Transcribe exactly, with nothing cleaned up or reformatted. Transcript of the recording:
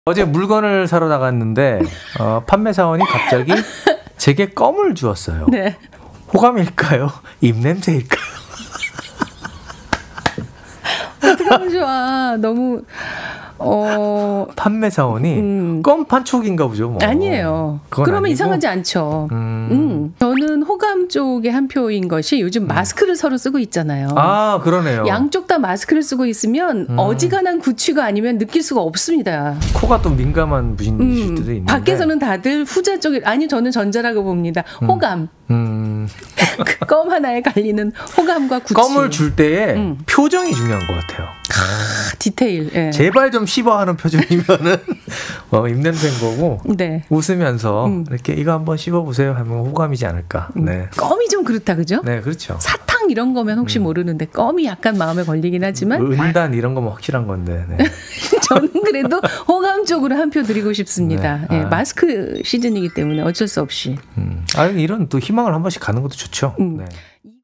어제 물건을 사러 나갔는데 어, 판매사원이 갑자기 제게 껌을 주었어요. 네. 호감일까요? 입냄새일까요? 어떡하면 좋아. 너무 어 판매사원이 음. 껌 판촉인가 보죠. 뭐. 아니에요. 그러면 아니고? 이상하지 않죠. 음. 음. 저는 호감 쪽의 한 표인 것이 요즘 마스크를 서로 쓰고 있잖아요. 아, 그러네요. 양쪽 다 마스크를 쓰고 있으면 음. 어지간한 구취가 아니면 느낄 수가 없습니다. 코가 또 민감한 분들이 음. 있는데 밖에서는 다들 후자 쪽에 아니 저는 전자라고 봅니다. 호감. 음. 그 껌 하나에 갈리는 호감과 구취. 껌을 줄 때에 음. 표정이 중요한 것 같아요. 아, 디테일. 예. 제발 좀 씹어하는 표정이면은 어, 입냄새인 거고 네. 웃으면서 음. 이렇게 이거 한번 씹어보세요 하면 호감이지 않을까. 음. 네, 껌이 좀 그렇다 그죠? 네, 그렇죠. 사탕 이런 거면 혹시 음. 모르는데 껌이 약간 마음에 걸리긴 하지만 은단 이런 거면 확실한 건데. 네. 저는 그래도 호감 쪽으로 한 표 드리고 싶습니다. 네. 예, 아. 마스크 시즌이기 때문에 어쩔 수 없이. 음. 아, 이런 또 희망을 한 번씩 가는 것도 좋죠. 음. 네.